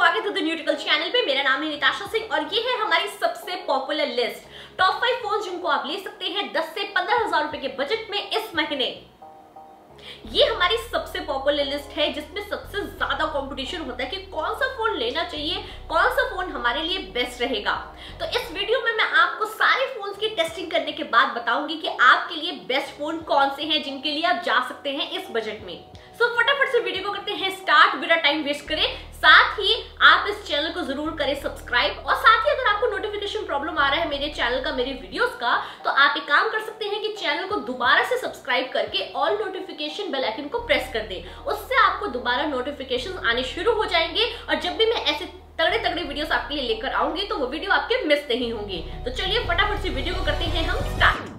स्वागत है the न्यूट्रिकल channel पे। मेरा नाम है निताशा सिंह और ये है हमारी सबसे पॉपुलर लिस्ट टॉप 5 फोन जिनको आप ले सकते हैं 10 से 15,000 रुपए के बजट में इस महीने। ये हमारी सबसे पॉपुलर लिस्ट है जिसमें सबसे ज्यादा कंपटीशन होता है कि कौन सा फोन लेना चाहिए, कौन सा फोन हमारे लिए बेस्ट रहेगा। तो इस वीडियो में मैं आपको सारे फोन्स की टेस्टिंग करने के बाद बताऊंगी कि आपके लिए बेस्ट फोन कौन से हैं जिनके लिए आप जा सकते हैं इस बजट में। सो फटाफट से वीडियो को करते हैं स्टार्ट बिना टाइम वेस्ट करें। साथ ही आप इस चैनल को जरूर करें सब्सक्राइब और साथ ही अगर आपको नोटिफिकेशन प्रॉब्लम आ रहा है मेरे चैनल का, मेरे वीडियोस का, तो आप एक काम कर सकते हैं कि चैनल को दोबारा से सब्सक्राइब करके ऑल नोटिफिकेशन बेल आइकन को प्रेस कर दें। उससे आपको दोबारा नोटिफिकेशन आने शुरू हो जाएंगे और जब भी मैं ऐसे तगड़े तगड़े वीडियोस आपके लिए लेकर आऊंगी तो वो वीडियो आपके मिस नहीं होंगे। तो चलिए फटाफट से वीडियो को करते हैं हम स्टार्ट।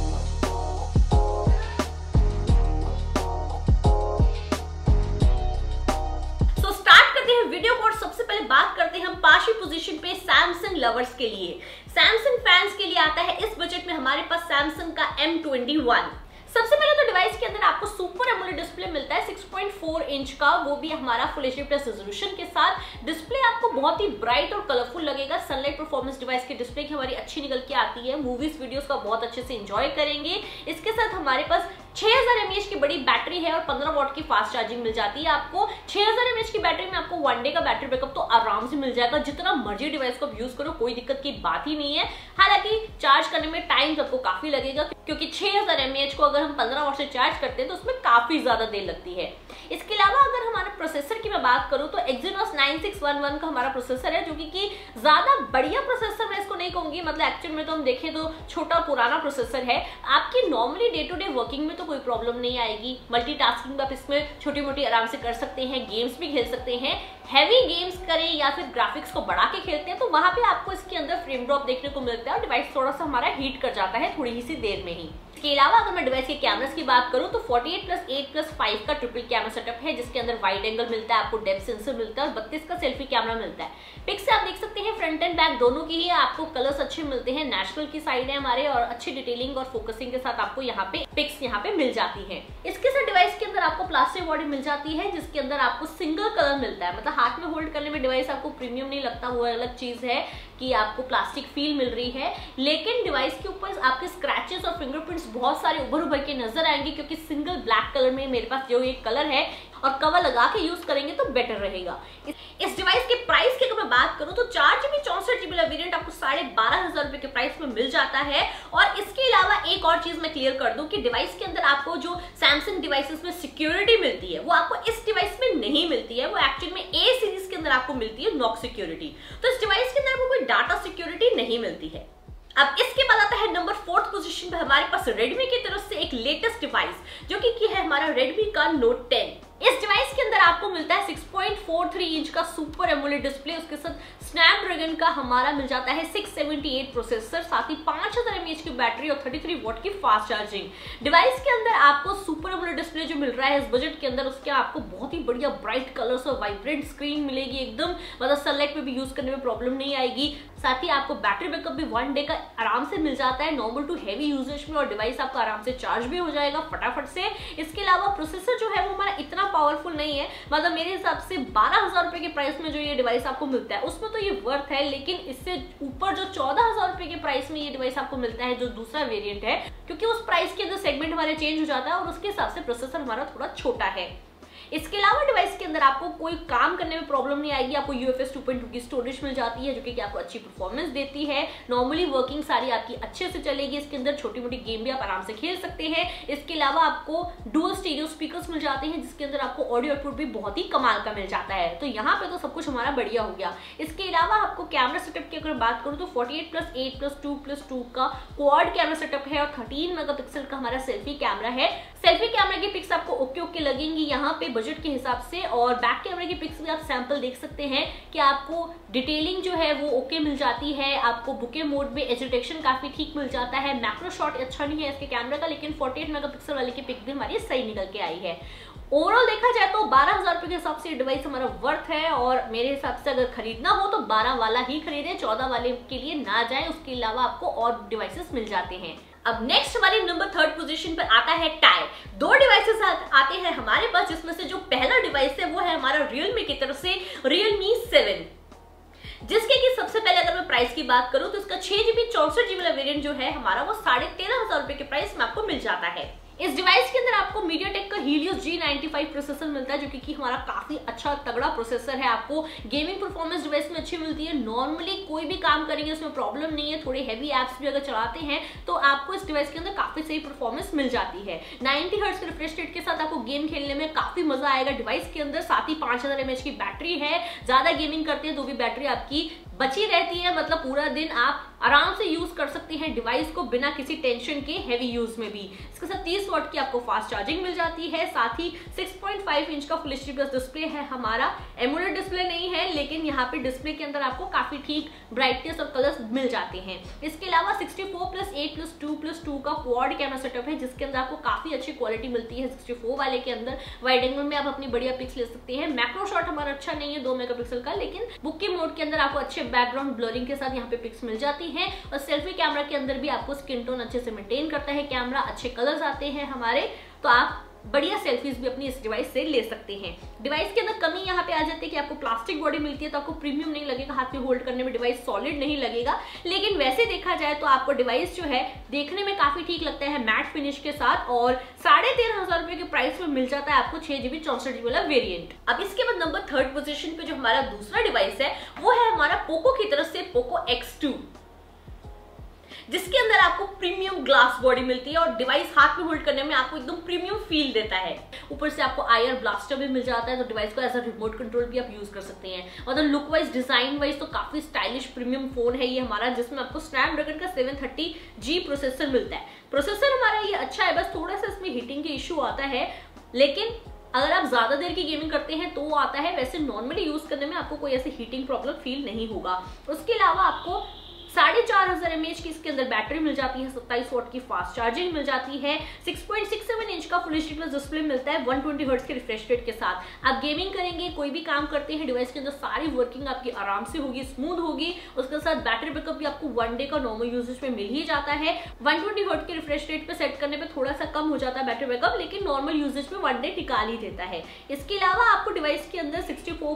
वीडियो को सबसे पहले बात करते हैं हम 5वीं पोजीशन पे सैमसंग लवर्स के लिए, सैमसंग फैंस के लिए आता है इस बजट में हमारे पास सैमसंग का M21। सबसे पहले तो डिवाइस के अंदर आपको सुपर एमोलेड डिस्प्ले मिलता है 6.4 इंच का, वो भी हमारा फुल एचडी प्लस रेजोल्यूशन के साथ। डिस्प्ले आपको बहुत ही ब्राइट और कलरफुल लगेगा। सनलाइट परफॉर्मेंस डिवाइस की डिस्प्ले की हमारी अच्छी निकल के आती है। मूवीज वीडियोस का बहुत अच्छे से एंजॉय करेंगे। इसके साथ हमारे पास 6000 mAh की बड़ी बैटरी है और 15 वॉट की फास्ट चार्जिंग मिल जाती है आपको। 6000 mAh की बैटरी में आपको 1 डे का बैटरी बैकअप तो आराम से मिल जाएगा। जितना मर्जी डिवाइस को यूज करो कोई दिक्कत की बात ही नहीं है। हालांकि चार्ज करने में टाइम आपको काफी लगेगा क्योंकि 6000 mAh को अगर हम 15 वॉट से चार्ज करते हैं तो उसमें काफी ज्यादा देर लगती है। इसके अलावा अगर हमारे प्रोसेसर की मैं बात करूं तो Exynos 9611 का हमारा प्रोसेसर है, जो कि ज्यादा बढ़िया प्रोसेसर मैं इसको नहीं कहूंगी, मतलब एक्चुअल में तो हम देखें तो छोटा पुराना प्रोसेसर है। आपकी normally day to day working में तो कोई प्रॉब्लम नहीं आएगी। मल्टीटास्किंग आप इसमें छोटी मोटी आराम से कर सकते हैं, गेम्स भी खेल सकते हैं। हैवी गेम्स करें या फिर ग्राफिक्स को बढ़ा के खेलते हैं तो वहां पे आपको इसके अंदर फ्रेम ड्रॉप देखने को मिलता है और डिवाइस थोड़ा सा हमारा हीट कर जाता है थोड़ी ही सी देर में ही। इसके अलावा अगर मैं डिवाइस के कैमरास की बात करूं तो 48+8+5 का ट्रिपल कैमरा सेटअप है जिसके अंदर वाइड एंगल मिलता है, आपको डेप्थ सेंसर मिलता है और 32 का सेल्फी कैमरा मिलता है। पिक्स आप देख सकते हैं फ्रंट एंड बैक दोनों की ही आपको कलर्स अच्छे मिलते हैं। नेचुरल की साइड है हमारे और अच्छी डिटेलिंग और फोकसिंग के साथ आपको यहाँ पे पिक्स यहाँ पे मिल जाती है। इसके साथ डिवाइस के अंदर आपको प्लास्टिक बॉडी मिल जाती है जिसके अंदर आपको सिंगल कलर मिलता है, मतलब हाथ में होल्ड करने में डिवाइस आपको प्रीमियम नहीं लगता, वो अलग चीज है कि आपको प्लास्टिक फील मिल रही है। लेकिन डिवाइस के ऊपर आपके स्क्रैचेस और फिंगरप्रिंट्स बहुत सारे उभर उभर के नजर आएंगे क्योंकि सिंगल ब्लैक कलर में मेरे पास जो ये कलर है और कवर लगा के यूज करेंगे तो बेटर रहेगा। इस डिवाइस के प्राइस की अगर मैं बात करूं तो 4GB 64GB वाला वेरिएंट आपको 12,500 रुपए के प्राइस में मिल जाता है। और इसके अलावा एक और चीज मैं क्लियर कर दूं कि डिवाइस के अंदर आपको जो सैमसंग डिवाइसेस में सिक्योरिटी मिलती है वो आपको इस डिवाइस में नहीं मिलती है। वो एक्चुअल में ए सीरीज के अंदर आपको मिलती है नॉक सिक्योरिटी। तो इस डिवाइस के अंदर आपको कोई डाटा सिक्योरिटी नहीं मिलती है। अब इसके बाद आता है नंबर 4th पोजीशन पे हमारे पास रेडमी की तरफ से एक लेटेस्ट डिवाइस जो कि है हमारा रेडमी का नोट 10। इस डिवाइस के अंदर आपको मिलता है 6.43 इंच का सुपर एमोलेड डिस्प्ले, उसके साथ स्नैपड्रैगन का हमारा मिल जाता है 678 प्रोसेसर, साथ ही 5000 mAh की बैटरी और 33 वॉट की फास्ट चार्जिंग। डिवाइस के अंदर आपको सुपर एमोलेड डिस्प्ले जो मिल रहा है इस बजट के अंदर उसके आपको बहुत ही बढ़िया ब्राइट कलर्स और वाइब्रेंट स्क्रीन मिलेगी एकदम, मतलब सनलाइट में भी यूज करने में प्रॉब्लम नहीं आएगी। साथ ही आपको बैटरी बैकअप भी 1 डे का आराम से मिल जाता है नॉर्मल टू हैवी यूजेज में और डिवाइस आपका आराम से चार्ज भी हो जाएगा फटाफट से। इसके अलावा प्रोसेसर जो है वो हमारा इतना पावरफुल नहीं है, मतलब मेरे हिसाब से 12,000 रुपए के प्राइस में जो ये डिवाइस आपको मिलता है उसमें तो ये वर्थ है, लेकिन इससे ऊपर जो 14,000 रुपए के प्राइस में ये डिवाइस आपको मिलता है जो दूसरा वेरिएंट है, क्योंकि उस प्राइस के अंदर सेगमेंट हमारे चेंज हो जाता है और उसके हिसाब से प्रोसेसर हमारा थोड़ा छोटा है। इसके अलावा डिवाइस के अंदर आपको कोई काम करने में प्रॉब्लम नहीं आएगी। आपको UFS 2.2 की स्टोरेज मिल जाती है जो कि आपको अच्छी परफॉर्मेंस देती है। नॉर्मली वर्किंग सारी आपकी अच्छे से चलेगी। इसके अंदर छोटी मोटी गेम भी आप आराम से खेल सकते हैं। इसके अलावा आपको डुअल स्टीरियो स्पीकर्स मिल जाते हैं जिसके अंदर आपको ऑडियो आउटपुट भी बहुत ही कमाल का मिल जाता है। तो यहाँ पे तो सब कुछ हमारा बढ़िया हो गया। इसके अलावा आपको कैमरा सेटअप की अगर बात करूँ तो 48+8+2+2 का क्वाड कैमरा सेटअप है और 13 मेगापिक्सल का हमारा सेल्फी कैमरा है। सेल्फी कैमरा की पिक्स आपको ओके लगेंगी यहाँ पे बजट के हिसाब से, और बैक कैमरा की पिक्स भी आप सैंपल देख सकते हैं कि आपको डिटेलिंग जो है वो ओके मिल जाती है। आपको बुके मोड में एज डिटेक्शन काफी ठीक मिल जाता है। मैक्रो शॉट अच्छा नहीं है इसके कैमरा का, लेकिन 48 मेगापिक्सल वाले की पिक भी हमारी सही निकल के आई है। ओवरऑल देखा जाए तो 12,000 रुपए के हिसाब से डिवाइस हमारा वर्थ है और मेरे हिसाब से अगर खरीदना हो तो 12 वाला ही खरीदें, 14 वाले के लिए ना जाएं। उसके अलावा आपको और डिवाइसेस मिल जाते हैं। अब नेक्स्ट हमारे नंबर 3 पोजीशन पर आता है टाई। 2 डिवाइसेस आते हैं हमारे पास, जिसमें से जो पहला डिवाइस है वो है हमारा Realme की तरफ से Realme 7, जिसके कि सबसे पहले अगर मैं प्राइस की बात करूं तो इसका 6GB 64GB वाला वेरिएंट जो है हमारा वो 13,500 रुपए के प्राइस में आपको मिल जाता है। इस डिवाइस के अंदर आपको MediaTek का Helios G95 प्रोसेसर मिलता है, जो कि हमारा काफी अच्छा तगड़ा प्रोसेसर है। आपको गेमिंग परफॉर्मेंस डिवाइस में अच्छी मिलती है। नॉर्मली कोई भी काम करेंगे उसमें प्रॉब्लम नहीं है। थोड़े हैवी एप्स भी अगर चलाते हैं तो आपको इस डिवाइस के अंदर काफी सही परफॉर्मेंस मिल जाती है। 90 हर्ट्ज के रिफ्रेश रेट के साथ आपको गेम खेलने में काफी मजा आएगा डिवाइस के अंदर। साथ ही 5000 mAh की बैटरी है। ज्यादा गेमिंग करते हैं तो भी बैटरी आपकी बची रहती है, मतलब पूरा दिन आप आराम से यूज कर सकते हैं डिवाइस को बिना किसी टेंशन के हैवी यूज में भी। इसके साथ 30 वाट की आपको फास्ट चार्जिंग मिल जाती है। साथ ही 6.5 इंच का फुल HD+ डिस्प्ले है हमारा। एमोलेड डिस्प्ले नहीं है, लेकिन यहाँ पे डिस्प्ले के अंदर आपको काफी ठीक ब्राइटनेस और कलर्स मिल जाते हैं। इसके अलावा 64+8+2+2 का क्वाड कैमरा सेटअप है, जिसके अंदर आपको काफी अच्छी क्वालिटी मिलती है। 64 वाले के अंदर वाइड एंगल में आप अपनी बढ़िया पिक्स ले सकते हैं। मैक्रो शॉट हमारा अच्छा नहीं है 2 मेगापिक्सल का, लेकिन बुके मोड के अंदर आपको अच्छे बैकग्राउंड ब्लरिंग के साथ यहाँ पे पिक्स मिल जाती हैं। और सेल्फी कैमरा के अंदर भी आपको स्किन टोन अच्छे से मेंटेन करता है कैमरा, अच्छे कलर्स आते हैं हमारे, तो आप बढ़िया सेल्फीज भी अपनी इस डिवाइस से ले सकते हैं। डिवाइस के अंदर कमी यहाँ पे आ जाती है कि आपको प्लास्टिक बॉडी मिलती है, तो आपको प्रीमियम नहीं लगेगा, हाथ में होल्ड करने में डिवाइस सॉलिड नहीं लगेगा। लेकिन वैसे देखा जाए तो आपको डिवाइस जो है देखने में काफी ठीक लगता है मैट फिनिश के साथ, और 13,500 रुपए के प्राइस में मिल जाता है आपको 6GB 64GB वाला वेरिएंट। अब इसके बाद नंबर 3 पोजीशन पे जो हमारा दूसरा डिवाइस है वो है हमारा पोको की तरफ से पोको X2, जिसके अंदर आपको प्रीमियम ग्लास बॉडी मिलती है और डिवाइस हाथ में होल्ड करने में आपको एकदम प्रीमियम फील देता है। ऊपर से आपको IR ब्लास्टर भी मिल जाता है, तो डिवाइस को एज अ रिमोट कंट्रोल भी आप यूज कर सकते हैं। और लुक वाइज डिजाइन वाइज तो काफी स्टाइलिश प्रीमियम फोन है ये हमारा, जिसमें आपको स्नैपड्रैगन का 730G प्रोसेसर मिलता है। प्रोसेसर हमारा ये अच्छा है, बस थोड़ा सा इसमें हीटिंग के इश्यू आता है, लेकिन अगर आप ज्यादा देर की गेमिंग करते हैं तो वो आता है। वैसे नॉर्मली यूज करने में आपको कोई ऐसी हीटिंग प्रॉब्लम फील नहीं होगा। उसके अलावा आपको 4500 mAh की इसके अंदर बैटरी मिल जाती है, 27 वाट की फास्ट चार्जिंग मिल जाती है, 6.67 इंच का फुल HD+ डिस्प्ले मिलता है 120 हर्ट्ज के रिफ्रेश रेट के साथ। आप गेमिंग करेंगे, कोई भी काम करते हैं, डिवाइस के अंदर सारी वर्किंग आपकी आराम से होगी, स्मूथ होगी। उसके साथ बैटरी बैकअप भी आपको 1 डे का नॉर्मल यूजेज में मिल ही जाता है। 120 हर्ट्ज के रिफ्रेश रेट पे सेट करने पे थोड़ा सा कम हो जाता है बैटरी बैकअप, लेकिन नॉर्मल यूजेज में 1 डे निकाल ही देता है। इसके अलावा आपको डिवाइस के अंदर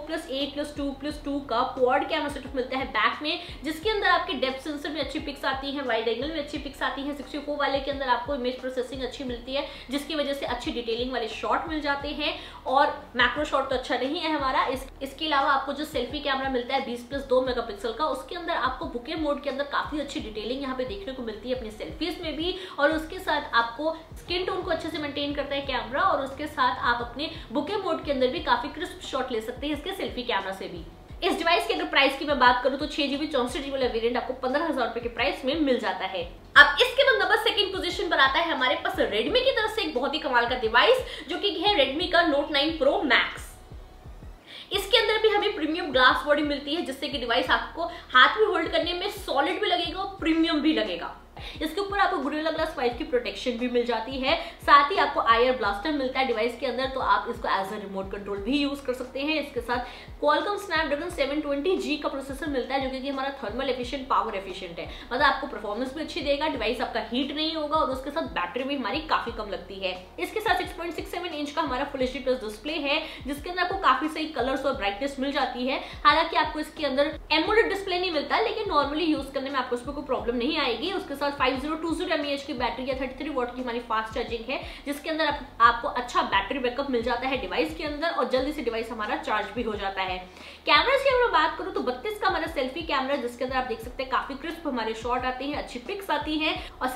64+8+2+2 का क्वाड कैमरा सेटअप मिलता है बैक में, जिसके अंदर आपके डेप्थ सेंसर में अच्छी पिक्स आती हैं, वाइड एंगल में अच्छी पिक्स आती हैं। 64 वाले के अंदर आपको इमेज प्रोसेसिंग अच्छी मिलती है, जिसकी वजह से अच्छी डिटेलिंग वाले शॉट मिल जाते हैं। और मैक्रो शॉट तो अच्छा नहीं है हमारा। इसके अलावा आपको जो सेल्फी कैमरा मिलता है 20+2 मेगापिक्सल का, उसके अंदर आपको बुके मोड के अंदर काफी अच्छी डिटेलिंग यहाँ पे देखने को मिलती है अपनी सेल्फीज में भी। और उसके साथ आपको स्किन टोन को अच्छे से मेंटेन करता है कैमरा, और उसके साथ आप अपने बुके मोड के अंदर भी काफी क्रिस्प शॉट ले सकते हैं इसके सेल्फी कैमरा से भी। इस डिवाइस की अगर प्राइस की मैं बात करूं तो 6GB 64GB वाला वेरिएंट आपको 15,000 रुपए के प्राइस में मिल जाता है। अब इसके बाद नंबर 2 पोजीशन पर आता है हमारे पास Redmi की तरफ से एक बहुत ही कमाल का डिवाइस, जो कि है Redmi का Note 9 Pro Max। इसके अंदर भी हमें प्रीमियम ग्लास बॉडी मिलती है, जिससे कि डिवाइस आपको हाथ में होल्ड करने में सॉलिड भी लगेगा और प्रीमियम भी लगेगा। इसके ऊपर आपको Gorilla Glass 5 की प्रोटेक्शन भी मिल जाती है। साथ ही आपको IR ब्लास्टर मिलता है डिवाइस के अंदर, तो आप इसको एज अ रिमोट कंट्रोल भी यूज कर सकते हैं। इसके साथ Qualcomm Snapdragon 720G का प्रोसेसर मिलता है, जो कि हमारा थर्मल एफिशिएंट, पावर एफिशिएंट है, मतलब आपको परफॉर्मेंस भी अच्छी देगा, डिवाइस आपका हीट नहीं होगा, और उसके साथ बैटरी भी हमारी काफी कम लगती है। इसके साथ 6.67 इंच का हमारा फुल HD+ डिस्प्ले है, जिसके अंदर आपको काफी सही कलर्स और ब्राइटनेस मिल जाती है। हालांकि आपको इसके अंदर एमोलेड डिस्प्ले नहीं मिलता, लेकिन नॉर्मली यूज करने में आपको उसमें कोई प्रॉब्लम नहीं आएगी। उसके साथ 5020 mAh की बैटरी या 33 वाट की हमारी फास्ट चार्जिंग है, जिसके अंदर आपको अच्छा बैटरी बैकअप मिल जाता है डिवाइस के अंदर, और जल्दी से डिवाइस हमारा चार्ज भी हो जाता है। कैमरास की अगर बात करूं तो 32 का हमारा सेल्फी कैमरा, जिसके अंदर आप देख सकते हैं काफी क्रिस्प हमारे शॉट आते हैं, अच्छी पिक्स आती हैं। और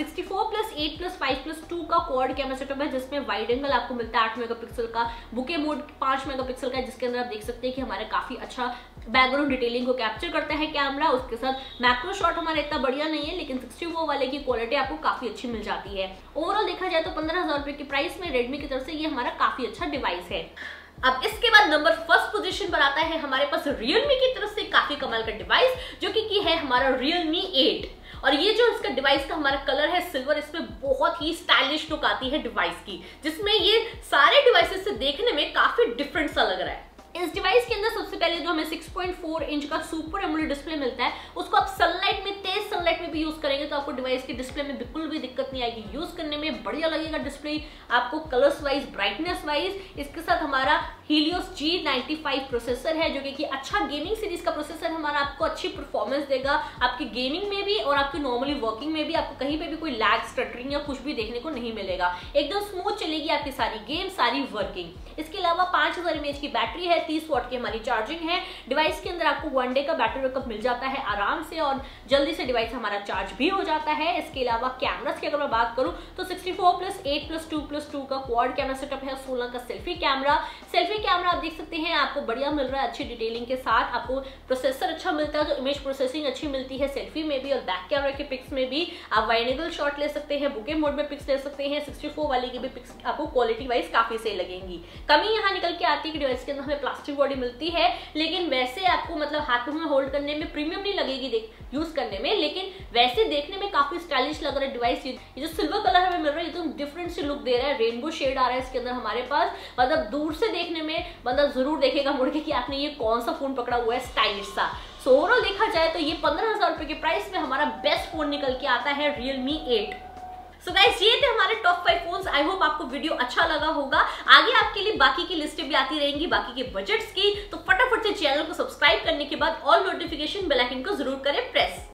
64+8+5+2 का क्वाड कैमरा सेटअप है, जिसमें वाइड एंगल आपको मिलता है 8 मेगापिक्सल का, बुके मोड 5 मेगापिक्सल का, जिसके अंदर आप देख सकते हैं कि हमारा काफी अच्छा बैकग्राउंड डिटेलिंग को कैप्चर करता है कैमरा। उसके साथ मैक्रो शॉट हमारा इतना बढ़िया नहीं है, लेकिन 64 वाले की क्वालिटी आपको काफी अच्छी मिल जाती है। ओवरऑल देखा जाए तो 15,000 रुपए की प्राइस में Redmi की तरफ से ये हमारा काफी अच्छा डिवाइस है। अब इसके बाद नंबर 1 पोजीशन पर आता है हमारे पास Realme की तरफ से काफी कमाल का डिवाइस, जो कि है हमारा Realme 8। और ये जो इसका डिवाइस का हमारा कलर है सिल्वर, इसमें बहुत ही स्टाइलिश लुक आती है डिवाइस की, जिसमें ये सारे डिवाइसेस से देखने में काफी डिफरेंट सा लग रहा है। इस डिवाइस के अंदर सबसे पहले जो हमें 6.4 इंच का सुपर एमोलेड डिस्प्ले मिलता है, उसको आप सनलाइट में, तेज सनलाइट में भी यूज करेंगे तो आपको डिवाइस के डिस्प्ले में बिल्कुल भी दिक्कत नहीं आएगी, यूज करने में बढ़िया लगेगा डिस्प्ले आपको कलर्स वाइज, ब्राइटनेस वाइज। इसके साथ हमारा Helios G95 प्रोसेसर है जो कि अच्छा गेमिंग सीरीज का प्रोसेसर हमारा आपको अच्छी परफॉर्मेंस देगा आपकी गेमिंग में भी और आपकी नॉर्मली वर्किंग में भी। आपको कहीं पे भी कोई लैग, स्टटरिंग या कुछ भी देखने को नहीं मिलेगा, एकदम स्मूथ चलेगी आपकी सारी गेम, सारी वर्किंग। इसके अलावा 5000 mAh की बैटरी है, 30 वाट की हमारी चार्जिंग है। डिवाइस के अंदर आपको 1 डे का बैटरी बैकअप मिल जाता है आराम से और जल्दी से डिवाइस हमारा चार्ज भी हो जाता है। इसके अलावा कैमरास की अगर मैं बात करूं तो 64+8+2+2 का क्वाड कैमरा सेटअप है, 16 का सेल्फी कैमरा आप देख सकते हैं आपको बढ़िया मिल रहा है, अच्छी डिटेलिंग के साथ। आपको प्रोसेसर अच्छा मिलता है तो इमेज प्रोसेसिंग अच्छी मिलती है सेल्फी में भी और बैक कैमरा के पिक्स में भी। आप वाइड एंगल शॉट ले सकते हैं, बुके मोड में पिक्स ले सकते हैं, 64 वाली की भी पिक्स आपको क्वालिटी वाइज काफी सही लगेंगी। कमी यहाँ निकल के आती है कि डिवाइस के अंदर हमें प्लास्टिक बॉडी मिलती है, लेकिन वैसे आपको मतलब हाथों में होल्ड करने में प्रीमियम नहीं लगेगी यूज करने में, लेकिन वैसे देखने में काफी स्टाइलिश लग रहा है डिवाइस। ये जो सिल्वर कलर हमें मिल रहा है ये तो डिफरेंट सी लुक दे रहा है, रेनबो शेड आ रहा है इसके अंदर हमारे पास। मतलब दूर से देखने में बंदा जरूर देखेगा मुड़ के कि आपने ये कौन सा फोन पकड़ा हुआ है स्टाइलिश सा। सो ओवरऑल देखा जाए तो ये 15,000 रुपए के प्राइस में हमारा बेस्ट फोन निकल के आता है Realme 8। सो गाइस ये थे हमारे टॉप 5 फोन्स। आई होप आपको वीडियो अच्छा लगा होगा। आगे आपके लिए बाकी की लिस्टें भी आती रहेंगी बाकी के बजट्स की, तो फटाफट से चैनल को सब्सक्राइब करने के बाद ऑल नोटिफिकेशन बेल आइकन को जरूर करें प्रेस।